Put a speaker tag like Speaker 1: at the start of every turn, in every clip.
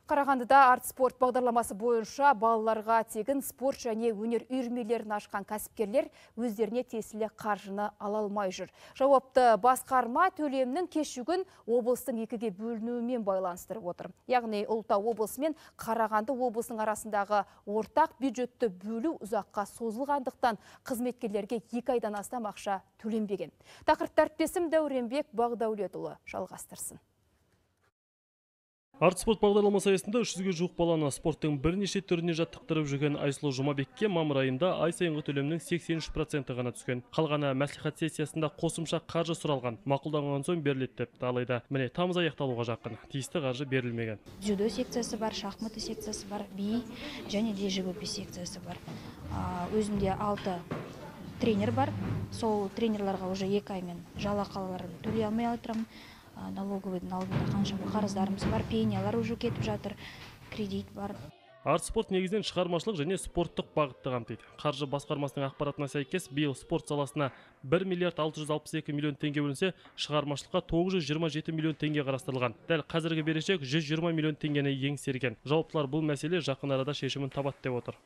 Speaker 1: Қарағандыда арт спорт бағдарламасы бойынша балаларға тегін спорт және өнер үйірмелерін ашқан кәсіпкерлер өздеріне тиесілі қаржыны ала алмай жүр. Жауапты басқарма төлемнің кешігін облыстың екіге бөлінуімен байланыстырып отыр. Яғни Ұлытау облысы мен Қарағанды облысының арасындағы ортақ бюджетті бөлу ұзаққа созылғандықтан қызметкерлерге 2 айдан астам ақша төленбеген. Тақырыпты әріптесім Дәуренбек Бағдаулетұлы жалғастырсын.
Speaker 2: Арт спорт бағдарламасы аясында 300-ге жуық баланы спорттың бірнеше түріне жаттықтырып жүрген Айсұлу Жұмабекке мамыр айында ай сайынғы төлемнің 83% ғана түскен. Қалғаны мәслихат сессиясында қосымша қаржы сұралған. Мақұлданған соң беріледі депті. Алайда міне тамыз аяқталуға жақын. Тиісті қаржы берілмеген.
Speaker 3: Дзюдо секциясы бар, шахматы секциясы бар, би және де жүгіру секциясы бар. Өзімде 6 тренер бар. Сол тренерларға уже 2 аймен жалақыларын төлей алмай отырамын. Налоговыйдың алдында қанша қарыздарымыз бар, пенялар уже кетіп жатыр, кредит бар.
Speaker 2: Арт спорт негізінен шығармашылық және спорттық бағытты қамтиды. Қаржы басқармасының ақпаратына сәйкес, биыл спорт саласына 1 миллиард 662 миллион теңге бөлінсе, шығармашылыққа 927 миллион теңге қарастырылған. Дәл қазіргі берешек 120 миллион теңгені еңсерген. Жауаптылар бұл мәселе жақын арада шешімін табады деп отыр.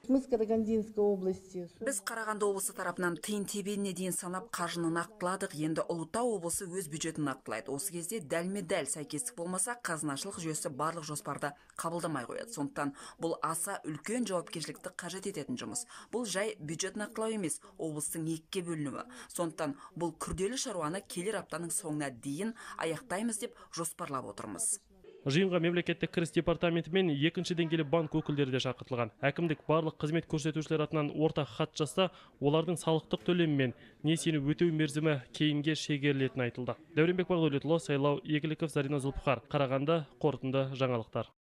Speaker 4: Біз Қарағанды облысы тарапынан тиын тебеніне дейін санап қаржыны нақтыладық. Енді Ұлытау облысы өз бюджетін нақтылайды. Осы кезде дәлме-дәл сәйкестік болмаса, қазынашылық жүйесі барлық жоспарды қабылдамай қояды. Сондықтан бұл аса үлкен жауапкершілікті қажет ететін жұмыс. Бұл жай бюджет нақтылау емес, облыстың 2-ге бөлінуі. Сондықтан бұл күрделі шаруаны келер аптаның соңына дейін аяқтаймыз деп жоспарлап отырмыз.
Speaker 2: Жиынға мемлекеттік кіріс департаменті мен 2-ші деңгейлі банк өкілдері де шақыртылған. Әкімдік барлық қызмет көрсетушілер атынан ортақ хат жазса, олардың салықтық төлемі мен несиені өтеу мерзімі кейінге шегерілетіні айтылды. Дәуренбек Бағдаулетұлы, Сайлау Игіліков, Зарина Зұлпықар, Қарағанды, қорытынды жаңалықтар.